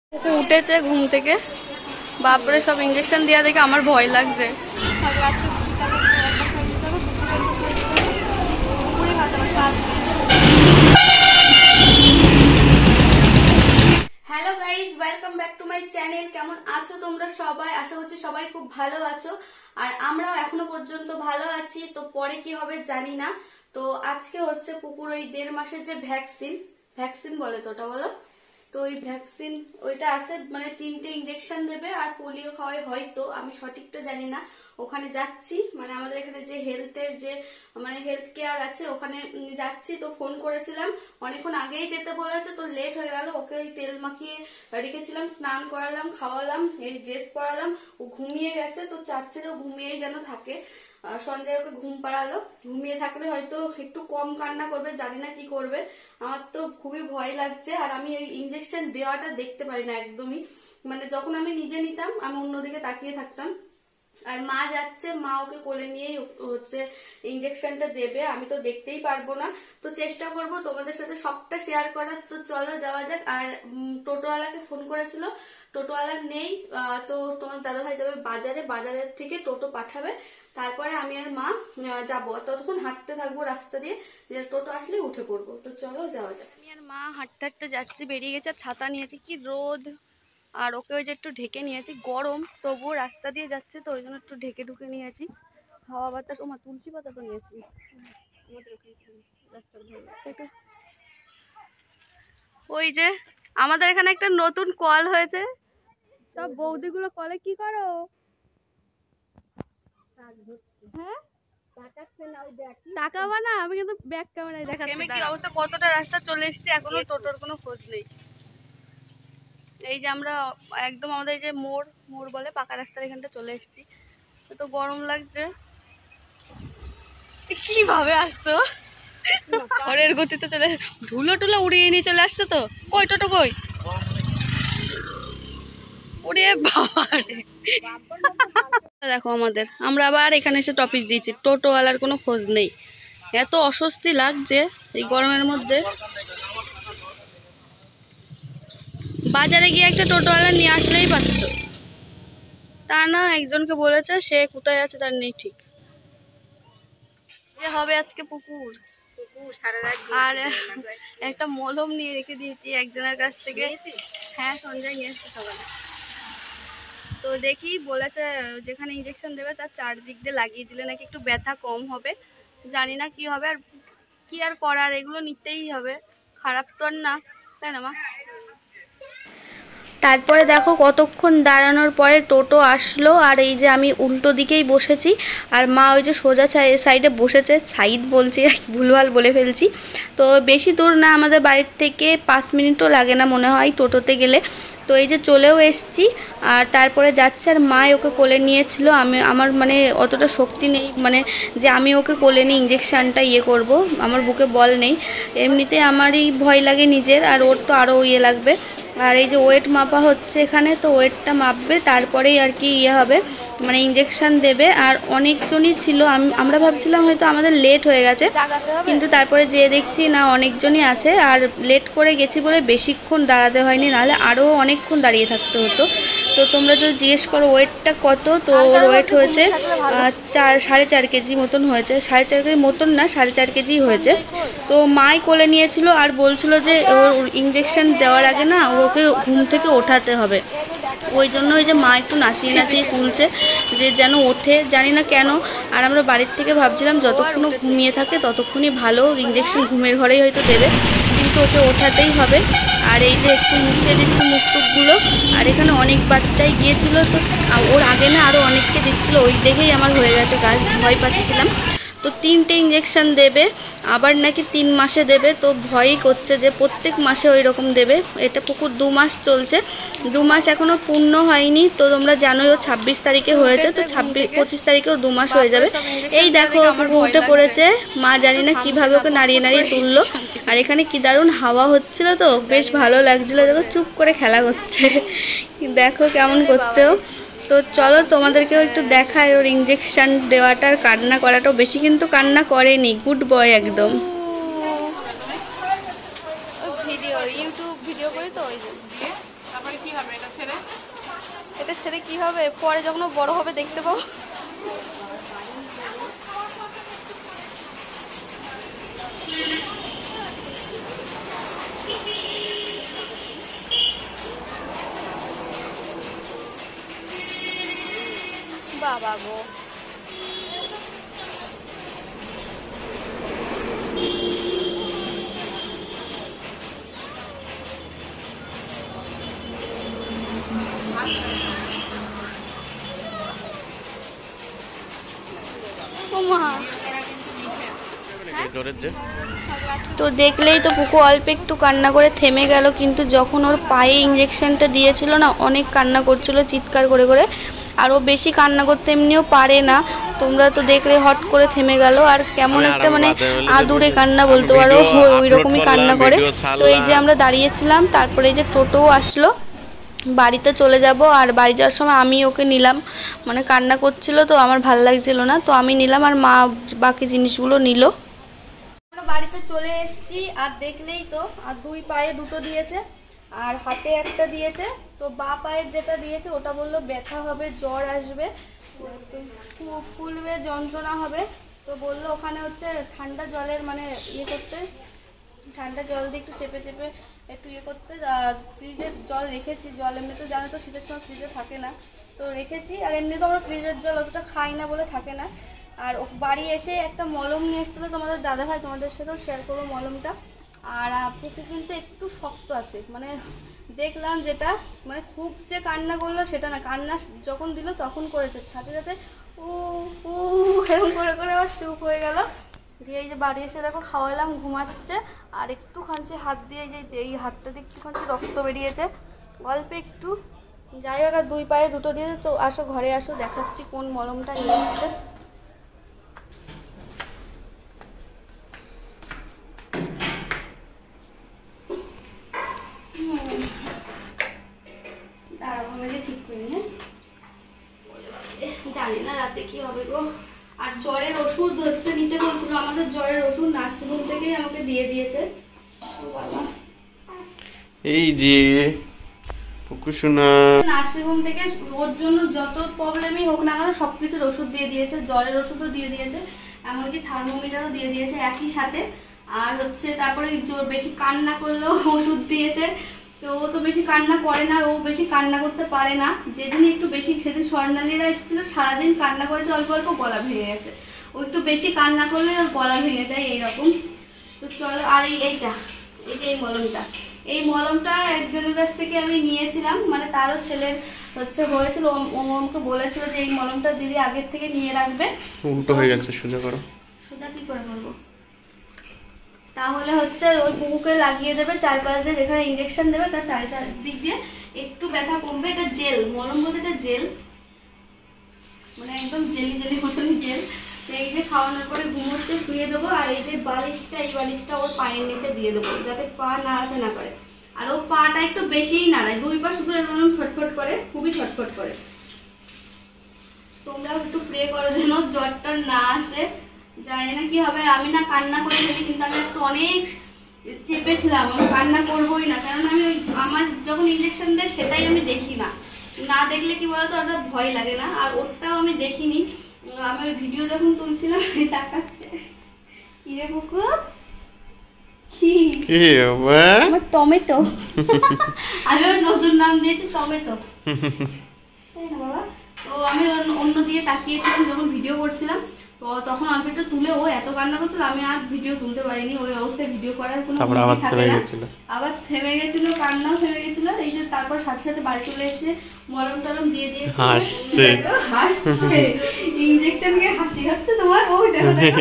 উঠেছে ঘুম থেকে, বাপরে সব ইঞ্জেকশন দেওয়া দেখে আমার ভয় লাগছে। Hello guys, welcome back to my channel. কেমন আছো তোমরা সবাই? আশা করছি সবাই খুব ভালো আছো, আর আমরাও এখনো পর্যন্ত ভালো আছি। তো পরে কি হবে জানি না। তো আজকে হচ্ছে পুকুর ওই 1.5 মাসের যে ভ্যাকসিন বলে তো ওটা বলো, তো ওই ভ্যাকসিন ওইটা আছে, মানে 3টে ইঞ্জেকশন দেবে আর পোলিও খাওয়াই হয়তো, আমি সঠিকটা জানি না। ওখানে যাচ্ছি, মানে আমাদের এখানে যে হেলথের যে মানে হেলথ কেয়ার আছে ওখানে যাচ্ছি। তো ফোন করেছিলাম, অনেকক্ষণ আগেই যেতে বলেছে, তো লেট হয়ে গেল। ওকে ওই তেল মাখিয়ে রেখেছিলাম, স্নান করালাম, খাওয়ালাম, এই ড্রেস পরালাম। ও ঘুমিয়ে গেছে, তো চাচ্ছিল ঘুমিয়েই যেন থাকে। সঞ্জয় ওকে ঘুম পাড়ালো, ঘুমিয়ে থাকলে হয়তো একটু কম কান্না করবে, জানি না কি করবে। আমার তো খুবই ভয় লাগছে, আর আমি এই ইঞ্জেকশন দেওয়াটা দেখতে পারি না একদমই। মানে যখন আমি নিজে নিতাম আমি অন্যদিকে তাকিয়ে থাকতাম, আর মা যাচ্ছে, মা ওকে কোলে নিয়েই হচ্ছে ইঞ্জেকশনটা দেবে, আমি তো দেখতেই পারবো না। তো চেষ্টা করব তোমাদের সাথে সবটা শেয়ার করার। তো চলো যাওয়া যাক। আর টোটোওয়ালাকে ফোন করেছিল, টোটোওয়ালা নেই। তো তোমার দাদাভাই যাবে বাজারে, বাজারের থেকে টোটো পাঠাবে, তারপরে আমি আর মা যাবো। ততক্ষণ হাঁটতে থাকবো রাস্তা দিয়ে, যে টোটো আসলে উঠে পড়বো। তো চলো যাওয়া যাক। আমি আর মা হাঁটতে হাঁটতে যাচ্ছি, বেরিয়ে গেছে, ছাতা নিয়েছি, কি রোদ। আর ওকে ওই যে একটু ঢেকে নিয়েছি, গরম তবুও রাস্তা দিয়ে যাচ্ছে, তো ওই জন্য একটু ঢেকে ঢুকে নিয়েছি। হাওয়া বাতাস, ওমা তুলসী পাতা তো নিয়েছি। ওই যে আমাদের এখানে একটা নতুন কল হয়েছে, সব বৌদিগুলো কলে কি করো? হ্যাঁ তাকাবা না, আমি কিন্তু ব্যাক ক্যামেরায় দেখাচ্ছি কি অবস্থা। কতটা রাস্তা চলে এসেছি, এখনো টোটোর কোনো খোঁজ নেই। এই যে আমরা একদম আমাদের এই যে মোড় বলে পাকা রাস্তার এখানটা চলে এসেছি। তো গরম লাগছে। কিভাবে আসছো? ঘরের গতিতে চলে, ধুলো টুলো উড়িয়ে নিয়ে চলে আসছো। তো কই টোটো কই? উড়িয়ে বাবা দেখো আমরা আবার এখানে এসে টপিস দিয়েছি, টোটোওয়ালার কোনো খোঁজ নেই। এত অস্বস্তি লাগছে এই গরমের মধ্যে। বাজারে গিয়ে একটা টোটোওয়ালা নিয়ে আসলেই পারত, তা না, একজনকে বলেছে, সে কোথায় আছে তার নেই ঠিক। যে হবে আজকে পুকুর, আর একটা মলম নিয়ে রেখে দিয়েছি একজনের কাছ থেকে। হ্যাঁ সঞ্জয় নিয়ে এসছে সকালে। তো দেখি বলেছে যেখানে ইঞ্জেকশন দেবে তার চারদিক দিয়ে লাগিয়ে দিলে নাকি একটু ব্যথা কম হবে। জানি না কি হবে, আর কি আর করার, এগুলো নিতেই হবে, খারাপ তো আর না, তাই না মা? তারপরে দেখো কতক্ষণ দাঁড়ানোর পরে টোটো আসলো, আর এই যে আমি উল্টো দিকেই বসেছি, আর মা ওই যে সোজা সাইডে বসেছে। সাইড বলছি, ভুলভাল বলে ফেলছি। তো বেশি দূর না, আমাদের বাড়ির থেকে 5 মিনিটও লাগে না মনে হয় টোটোতে গেলে। তো এই যে চলেও এসছি, আর তারপরে যাচ্ছে, আর মা ওকে কোলে নিয়েছিল। আমার মানে অতটা শক্তি নেই, মানে যে আমি ওকে কোলে নিয়ে ইঞ্জেকশানটা করব, আমার বুকে বল নেই। এমনিতে আমারই ভয় লাগে নিজের, আর ওর তো আরও লাগবে। আর এই যে ওয়েট মাপা হচ্ছে এখানে, তো ওয়েটটা মাপবে, তারপরেই আর কি হবে, মানে ইঞ্জেকশন দেবে। আর অনেকজনই ছিল, আমরা ভাবছিলাম হয়তো আমাদের লেট হয়ে গেছে, কিন্তু তারপরে যেয়ে দেখছি না অনেকজনই আছে। আর লেট করে গেছি বলে বেশিক্ষণ দাঁড়াতে হয়নি, নাহলে আরও অনেকক্ষণ দাঁড়িয়ে থাকতে হতো। তো তোমরা যদি জিজ্ঞেস করো ওয়েটটা কত, তো ওর ওয়েট হয়েছে 4.5 কেজি মতন হয়েছে। 4.5 কেজি মতন না, 4.5 কেজি হয়েছে। তো মাই কোলে নিয়েছিল, আর বলছিল যে ওর ইঞ্জেকশন দেওয়ার আগে না ওকে ঘুম থেকে ওঠাতে হবে, ওই জন্য ওই যে মা একটু নাচিয়ে নাচিয়ে তুলছে যে যেন ওঠে, জানি না কেন। আর আমরা বাড়ির থেকে ভাবছিলাম যতক্ষণ ঘুমিয়ে থাকে ততক্ষণই ভালো, ইঞ্জেকশন ঘুমের ঘরেই হয়তো দেবে, কিন্তু ওকে ওঠাতেই হবে। আর এই যে একটু মুছিয়ে দিচ্ছে মুখ টুকগুলো। আর এখানে অনেক বাচ্চাই গিয়েছিল, তো ওর আগে না আরও অনেককে দিচ্ছিল, ওই দেখেই আমার হয়ে গেছে গাছ, ভয় পাচ্ছিলাম। তো 3টে ইঞ্জেকশন দেবে, আবার নাকি 3 মাসে দেবে। তো ভয়ই করছে যে প্রত্যেক মাসে ওই রকম দেবে। এটা পুকুর 2 মাস চলছে, 2 মাস এখনও পূর্ণ হয়নি। তো তোমরা জানোই ও 26 তারিখে হয়েছে, তো 25 তারিখেও 2 মাস হয়ে যাবে। এই দেখো পুকুর উঠে পড়েছে, মা জানি না কীভাবে ওকে নাড়িয়ে নাড়িয়ে তুললো। আর এখানে কি দারুণ হাওয়া হচ্ছিল, তো বেশ ভালো লাগছিলো। দেখো চুপ করে খেলা করছে, দেখো কেমন করছে ও। তো চলো তোমাদেরকেও একটু দেখায় ওর ইঞ্জেকশন দেওয়াটার, কান্না করাটাও বেশি কিন্তু কান্না করেনি, গুড বয় একদম। ভিডিও ইউটিউব ভিডিও করি তো, ওই যে তারপরে কি হবে ছেড়ে কি হবে, পরে যখন বড় হবে দেখতে পাবো। বাবা গো, তো দেখলেই তো পুকু অল্প একটু কান্না করে থেমে গেল, কিন্তু যখন ওর পায়ে ইঞ্জেকশনটা দিয়েছিল না, অনেক কান্না করছিল চিৎকার করে করে। আর ও বেশি কান্না করতে এমনিও পারে না, তোমরা তো দেখলে হট করে থেমে গেল। আর কেমন একটা মানে আদুরে কান্না বলতে পারো, ওই রকমই কান্না করে। তো এই যে আমরা দাঁড়িয়েছিলাম, তারপরে এই যে টোটো আসলো, বাড়িতে চলে যাব। আর বাড়ি যাওয়ার সময় আমি ওকে নিলাম, মানে কান্না করছিল তো আমার ভাল লাগছিল না, তো আমি নিলাম আর মা বাকি জিনিসগুলো নিল। আমরা বাড়িতে চলে এসেছি, আর দেখলেই তো, আর দুই পায়ে দুটো দিয়েছে আর হাতে একটা দিয়েছে। তো বা পায়ের যেটা দিয়েছে ওটা বললো ব্যথা হবে, জ্বর আসবে, ফুলবে, যন্ত্রণা হবে। তো বললো ওখানে হচ্ছে ঠান্ডা জলের মানে ইয়ে করতে, ঠান্ডা জল দিয়ে একটু চেপে চেপে একটু ইয়ে করতে। আর ফ্রিজের জল রেখেছি, জল এমনি তো জানো তো শীতের সময় ফ্রিজে থাকে না, তো রেখেছি। আর এমনি তো আমরা ফ্রিজের জল অতটা খাই না বলে থাকে না। আর বাড়ি এসে একটা মলম নিয়ে এসেছিলো তোমাদের দাদাভাই, তোমাদের সাথেও শেয়ার করবো মলমটা। আর পুকু কিন্তু একটু শক্ত আছে, মানে দেখলাম যেটা, মানে খুব যে কান্না করলো সেটা না, কান্না যখন দিল তখন করেছে, সাথে সাথে ও ও এরকম করে করে আবার চুপ হয়ে গেল। দিয়ে এই যে বাড়ি এসে দেখো খাওয়ালাম, ঘুমাচ্ছে। আর একটু খাঞ্চি হাত দিয়ে, এই হাতটাতে একটু খাঞ্চি রক্ত বেরিয়েছে অল্প একটু। যাই হোক, আর দুই পায়ে দুটো দিয়ে। তো আসো ঘরে আসো, দেখাচ্ছি কোন মলমটা নিয়ে এসছে। ঠিক করি, হ্যাঁ জানি না রাতে কি হবে গো। আর জ্বরের ওষুধ হচ্ছে নিতে বলছিল, আমাদের জ্বরের ওষুধ নার্সিংহোম থেকেই আমাকে দিয়ে দিয়েছে। এই যে নার্সিংহোম থেকে ওর জন্য যত প্রবলেমই হোক না কেন সবকিছুর ওষুধ দিয়ে দিয়েছে, জ্বরের ওষুধও দিয়ে দিয়েছে, এমনকি থার্মোমিটারও দিয়ে দিয়েছে একই সাথে। আর হচ্ছে তারপরে বেশি কান্না করলেও ওষুধ দিয়েছে। তো ও তো বেশি কান্না করে না, ও বেশি কান্না করতে পারে না। যেদিন একটু বেশি, সেদিন স্বর্ণালীরা এসেছিল, সারাদিন কান্না করেছে, অল্প অল্প গলা ভেঙে গেছে। ও একটু বেশি কান্না করলে ওর গলা ভেঙে যায় এইরকম। তো চলো, আর এইটা, এই যে এই মলমটা, এই মলমটা একজনের কাছ থেকে আমি নিয়েছিলাম, মানে তারও ছেলের হচ্ছে হয়েছিল, ও আমাকে বলেছিল যে এই মলমটা দিদি আগের থেকে নিয়ে রাখবে। উল্টো হয়ে যাচ্ছে, সোজা করো। সোজা কি করে করবো? তাহলে হচ্ছে ওই পুকুকে লাগিয়ে দেবে চারপাশে, যেখানে ইঞ্জেকশন দেবে তার চারিদিক দিয়ে একটু ব্যথা কমবে। এটা জেল মলম বলতে, এটা জেল, মানে একদম জেলি জেলি মতনই জেল। তো এই যে খাওয়ানোর পরে ঘুমোচ্ছে, শুয়ে দেবো। আর এই যে বালিশটা, এই বালিশটা ওর পায়ের নিচে দিয়ে দেবো, যাতে পা নাড়াতে না পারে। আর ও পাটা একটু বেশিই নাড়ায়, দুই পা শুধু এরকম ছটফট করে, খুবই ছটফট করে। তোমরাও একটু প্রে করো যেন জ্বরটা না আসে, জানি না কি হবে। আমি না কান্না করে ফেলি, কিন্তু আমি আজকে অনেক চেপেছিলাম, আমি কান্না করবোই না, কেননা আমি আমার যখন ইঞ্জেকশন দেয় সেটাই আমি দেখি না, না দেখলে কি বলতো ওটা ভয় লাগে না। আর ওরটাও আমি দেখিনি, আমি ওই ভিডিও যখন তুলছিলাম তাকাচ্ছে। কি রে বুকু, কি আমার টমেটো, আমি ওর নতুন নাম দিয়েছি টমেটো, তাই না বাবা? তো আমি অন্য দিকে তাকিয়েছিলাম যখন ভিডিও করছিলাম, তো তখন অল্প একটু তুলে ও এত কান্না করছিল, আমি আর ভিডিও তুলতে পারিনি। ওই অবস্থায় ভিডিও করার কোনো আবার থেমে গেছিল, কান্নাও থেমে গেছিল। এই যে তারপর সাথে সাথে বাড়ি চলে এসে মলম টলম দিয়ে দিয়েছে, হাসছে, ইঞ্জেকশন কে হাসি হচ্ছে তোমার। ওই দেখো দেখো,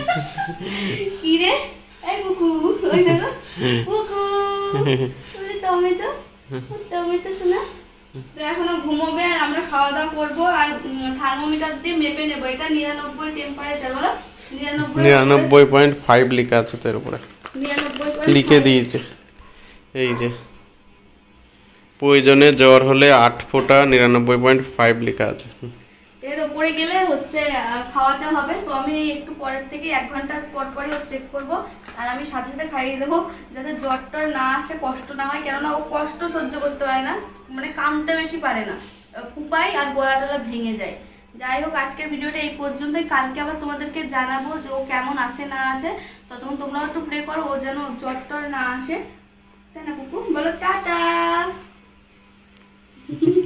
কি রে এই বুকু, ওই দেখো বুকু, টমেটো টমেটো শোনা। তো এখনো ঘুমোবে আর আমরা খাওয়া দাওয়া করবো। আর থার্মোমিটার দিয়ে মেপে নেবো, এটা 99 টেম্পারেচার, বলো 99.5 লেখা আছে তার উপরে, 99 লিখে দিয়েছে। এই যে প্রয়োজনে জ্বর হলে 8 ফোঁটা 99.5 লেখা আছে। এর উপরে গেলে হচ্ছে খাওয়াতে হবে। তো আমি একটু পরের থেকে 1 ঘন্টা পর পরে চেক করব। আর আমি সাথে সাথে খাইয়ে দেবো, যাতে জ্বরটা না আসে, কষ্ট না হয়, কেননা ও কষ্ট সহ্য করতে পারে না, মানে কামতে বেশি পারে না। কুপাই আর গলা টলা ভেঙে যায়। যাই হোক, আজকের ভিডিওটা এই পর্যন্তই। কালকে আবার তোমাদেরকে জানাবো যে ও কেমন আছে না আছে। ততক্ষণ তোমরাও একটু প্রে করো ও যেন জ্বর টর না আসে, তাই না কুকু? বলো টাটা।